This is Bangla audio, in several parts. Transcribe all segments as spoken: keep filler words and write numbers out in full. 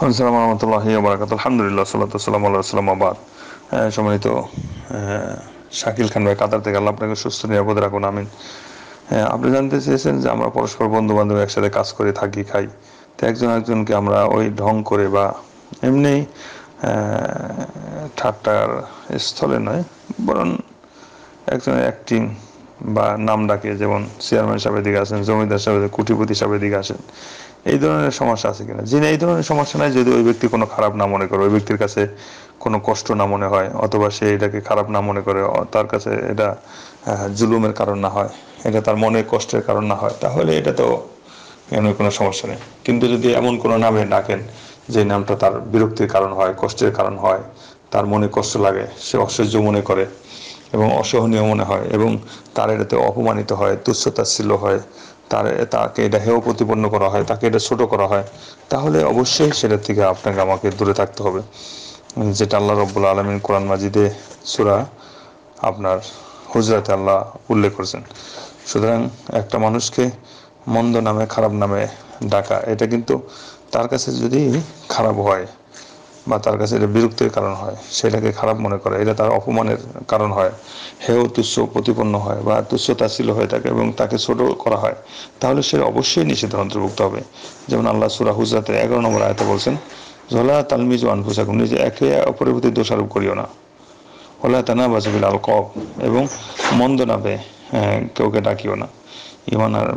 আসসালামু রহমতুল্লাহি ওয়া বারাকাতুহু। আলহামদুলিল্লাহ, সাল্লাতু ওয়াসসালামু আলা রাসূলিল্লাহ, আম্মা বাদ। আহ, সম্মানিত আহ, শাকিল খান ভাই, কাতার থেকে, আল্লাহ আপনাকে সুস্থ নিরাপদে রাখুন, আমিন। হ্যাঁ, আপনি জানতে চেয়েছেন যে আমরা পরস্পর বন্ধু বান্ধব একসাথে কাজ করে থাকি, খাই, তো একজন একজনকে আমরা ওই ঢং করে বা এমনি ঠাট্টার স্থলে নয়, বরং একজনের অ্যাক্টিং বা নাম ডাকে, যেমন চেয়ারম্যান সাহেবের দিকে আসেন, জমিদার সাহেবের, কুটিপতি সাহেবের দিকে আসেন, এই ধরনের সমস্যা আছে কিনা। যিনি এই ধরনের সমস্যা নাই, যদি ওই ব্যক্তি কোনো খারাপ না মনে করে, ওই ব্যক্তির কাছে কোনো কষ্ট না মনে হয়, অথবা সে এটাকে খারাপ না মনে করে, তার কাছে এটা জুলুমের কারণ না হয়, এটা তার মনে কষ্টের কারণ না হয়, তাহলে এটা তো এমন কোনো সমস্যা নেই। কিন্তু যদি এমন কোনো নামে ডাকেন যে নামটা তার বিরক্তির কারণ হয়, কষ্টের কারণ হয়, তার মনে কষ্ট লাগে, সে অসহ্য মনে করে এবং অসহনীয় মনে হয়, এবং তার এটাতে অপমানিত হয়, তুচ্ছতাচ্ছিল্য হয়, তার তাকে এটা হেয় প্রতিপন্ন করা হয়, তাকে এটা ছোট করা হয়, তাহলে অবশ্যই সেটা থেকে আপনাকে আমাকে দূরে থাকতে হবে, যেটা আল্লাহ রাব্বুল আলামিন কোরআন মাজিদে সূরা আপনার হুজরাতে আল্লাহ উল্লেখ করেছেন। সুতরাং একটা মানুষকে মন্দ নামে, খারাপ নামে ডাকা, এটা কিন্তু তার কাছে যদি খারাপ হয় বা তার কাছে এটা বিরক্তির কারণ হয়, সেটাকে খারাপ মনে করে, এটা তার অপমানের কারণ হয়, হেয় তুচ্ছ প্রতিপন্ন হয় বা তুচ্ছ তাচ্ছিল্য হয়ে থাকে এবং তাকে ছোট করা হয়, তাহলে সে অবশ্যই নিষেধের অন্তর্ভুক্ত হবে। যেমন আল্লাহ সূরা হুজরাতে এগারো নম্বর আয়াতে বলছেন, ওয়ালা তালমিজু আনফুসাকুম, নিজে একে অপরের প্রতি দোষারোপ করিও না, ওয়ালা তানাবাযু বিল আলকাব, এবং মন্দ নামে কাউকে ডাকিও না। ইমান আর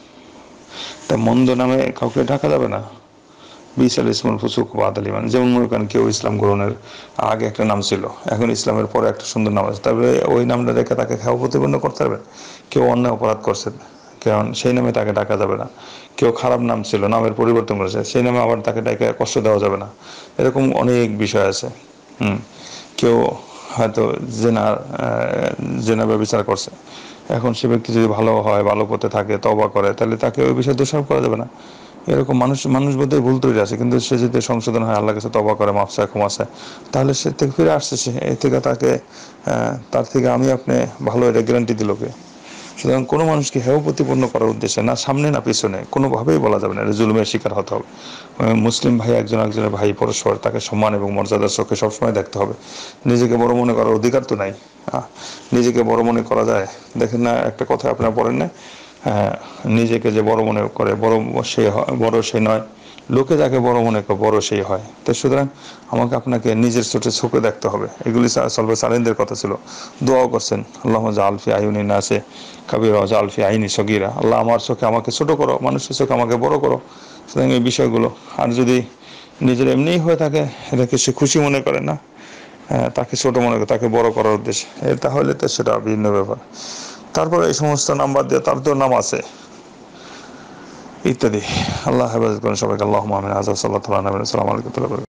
তা মন্দ নামে কাউকে ডাকা যাবে না। বিসাল ইসমুল ফুসুক বাদাল ইমান, যেমন মনে করেন কেউ ইসলাম গ্রহণের আগে একটা নাম ছিল, এখন ইসলামের পরে একটা সুন্দর নাম আছে, তবে ওই নামটা রেখে তাকে খেয়া প্রতিপন্ন করতে হবে। কেউ অন্যায় অপরাধ করছে, কারণ সেই নামে তাকে ডাকা যাবে না। কেউ খারাপ নাম ছিল, নামের পরিবর্তন করেছে, সেই নামে আবার তাকে ডাকে কষ্ট দেওয়া যাবে না। এরকম অনেক বিষয় আছে। হুম কেউ হয়তো জেনার জেনা ব্যভিচার করছে, এখন সে ব্যক্তি যদি ভালো হয়, ভালো পথে থাকে, তওবা করে, তাহলে তাকে ওই বিষয়ে দোষারোপ করা যাবে না। এরকম মানুষ মানুষ বোধহয় ভুল তৈরি আছে, কিন্তু সে যদি সংশোধন হয়, আল্লাহর কাছে তওবা করে, মাফ চায়, ক্ষমা চায়, তাহলে সে থেকে ফিরে আসছে। সে এ থেকে তাকে তার থেকে আমি আপনি ভালো, এটা গ্যারান্টি দিল কে? সুতরাং কোনো মানুষকে হেয় প্রতিপন্ন করার উদ্দেশ্যে না সামনে না পিছনে কোনোভাবেই বলা যাবে না, এটা জুলুমের শিকার হতে হবে। মুসলিম ভাই একজন একজনের ভাই, পরস্পর তাকে সম্মান এবং মর্যাদার চোখে সবসময় দেখতে হবে। নিজেকে বড় মনে করার অধিকার তো নাই। নিজেকে বড় মনে করা যায়? দেখেন না, একটা কথা আপনারা পড়েন না, নিজেকে যে বড় মনে করে, বড় সে বড় সে নয়, লোকে যাকে বড় মনে করে বড় সেই হয়। তো সুতরাং আমাকে আপনাকে নিজের চোখে চোখে দেখতে হবে। এগুলি সলবে সালেনদের কথা ছিল। দোয়াও করছেন, আল্লাহ আলফি আইনি না আছে কাবির আলফি আইনি সগিরা, আল্লাহ আমার চোখে আমাকে ছোট করো, মানুষের চোখে আমাকে বড় করো। সুতরাং এই বিষয়গুলো, আর যদি নিজের এমনিই হয়ে থাকে, এটাকে সে খুশি মনে করে না, তাকে ছোট মনে করে, তাকে বড় করার উদ্দেশ্যে, তাহলে তো সেটা ভিন্ন ব্যাপার। তারপরে এই সমস্ত নাম বাদ দিয়ে তার তো নাম আছে ইত্যাদি। আল্লাহ হেফাজত করেন সবাইকে। আল্লাহুম্মা আমিন। আযা সাল্লাল্লাহু আলাইহি ওয়া সাল্লাম।